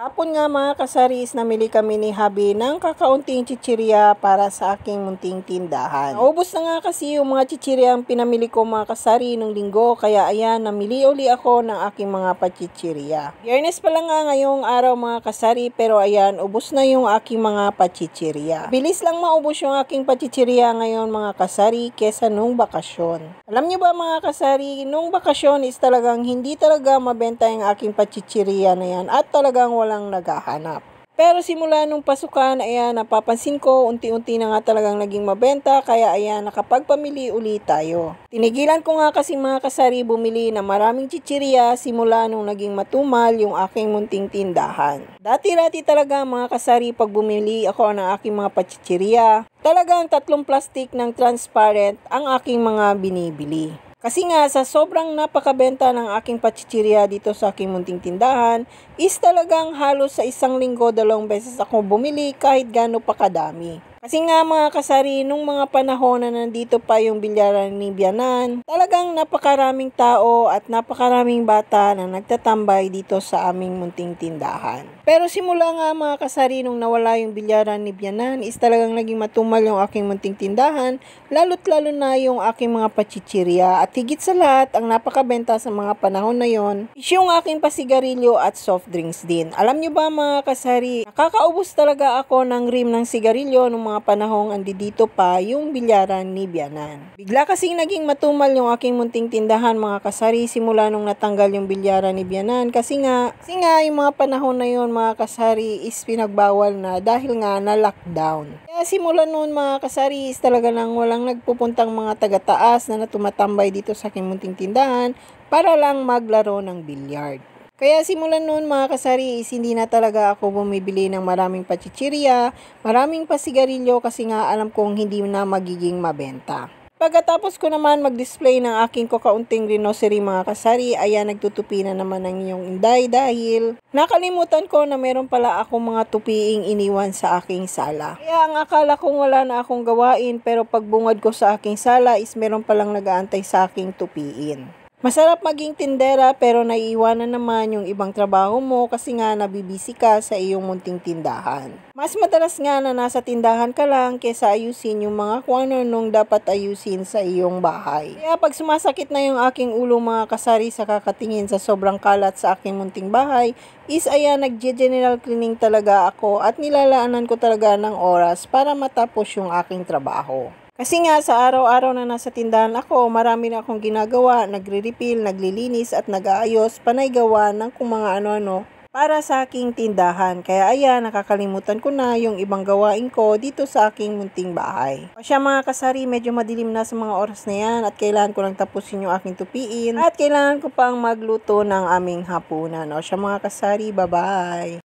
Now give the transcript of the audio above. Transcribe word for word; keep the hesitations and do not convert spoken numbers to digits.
Hapon nga mga kasaris, namili kami ni Habi ng kakaunting chichirya para sa aking munting tindahan. Naubos na nga kasi yung mga chichirya ang pinamili ko mga kasari nung linggo, kaya ayan, namili uli ako ng aking mga pachichirya. Biyernes pa lang nga ngayong araw mga kasari, pero ayan, ubos na yung aking mga pachichirya. Bilis lang maubos yung aking pachichirya ngayon mga kasari kesa nung bakasyon. Alam nyo ba mga kasari, nung bakasyon is talagang hindi talaga mabenta yung aking pachichirya na yan at talagang walang naghahanap. Pero simula nung pasukan, ayan, napapansin ko, unti-unti na nga talagang naging mabenta, kaya ayan, nakapagpamili ulit tayo. Tinigilan ko nga kasi mga kasari bumili na maraming chichirya simula nung naging matumal yung aking munting tindahan. Dati-dati talaga mga kasari pag bumili ako ng aking mga pachichirya, talagang tatlong plastic ng transparent ang aking mga binibili. Kasi nga sa sobrang napakabenta ng aking pachichirya dito sa aking munting tindahan is talagang halos sa isang linggo dalawang beses ako bumili kahit gaano pa kadami. Kasi nga mga kasari, nung mga panahon na nandito pa yung bilyaran ni Bianan, talagang napakaraming tao at napakaraming bata na nagtatambay dito sa aming munting tindahan. Pero simula nga mga kasari, nung nawala yung bilyaran ni Bianan, is talagang naging matumal yung aking munting tindahan, lalo't lalo na yung aking mga pachichirya. At higit sa lahat, ang napakabenta sa mga panahon na yon is yung aking pasigarilyo at soft drinks din. Alam nyo ba mga kasari, nakakaubos talaga ako ng rim ng sigarilyo nung mga panahong andi dito pa yung bilyaran ni Bianan. Bigla kasing naging matumal yung aking munting tindahan mga kasari simula nung natanggal yung bilyaran ni Bianan kasi nga, kasi nga yung mga panahon na yon mga kasari is pinagbawal na dahil nga na lockdown. Kaya simula noon mga kasari is talaga nang walang nagpupuntang mga taga-taas na natumatambay dito sa aking munting tindahan para lang maglaro ng bilyard. Kaya simulan noon mga kasari is hindi na talaga ako bumibili ng maraming pachichirya, maraming pasigarilyo kasi nga alam kong hindi na magiging mabenta. Pagkatapos ko naman mag-display ng aking kakaunting rinocery mga kasari, ayan nagtutupi na naman ng iyong inday dahil nakalimutan ko na meron pala akong mga tupiing iniwan sa aking sala. Kaya ang akala kong wala na akong gawain pero pagbungad ko sa aking sala is meron palang nag-aantay sa aking tupiin. Masarap maging tindera pero naiiwanan naman yung ibang trabaho mo kasi nga nabibisi ka sa iyong munting tindahan. Mas madalas nga na nasa tindahan ka lang kesa ayusin yung mga kung ano nung dapat ayusin sa iyong bahay. Kaya pag sumasakit na yung aking ulo mga kasari sa kakatingin sa sobrang kalat sa aking munting bahay, is ayan nag-general cleaning talaga ako at nilalaanan ko talaga ng oras para matapos yung aking trabaho. Kasi nga sa araw-araw na nasa tindahan ako, marami na akong ginagawa, nagre-refill, naglilinis at nag-aayos, panay gawa ng kung mga ano-ano para sa aking tindahan. Kaya ayan, nakakalimutan ko na yung ibang gawain ko dito sa aking munting bahay. O siya mga kasari, medyo madilim na sa mga oras na yan at kailangan ko lang tapusin yung aking tupiin at kailangan ko pang magluto ng aming hapunan. O siya mga kasari, bye-bye!